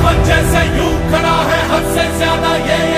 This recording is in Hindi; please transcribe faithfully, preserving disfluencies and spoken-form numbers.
जैसे यूं खड़ा है हद से ज्यादा ये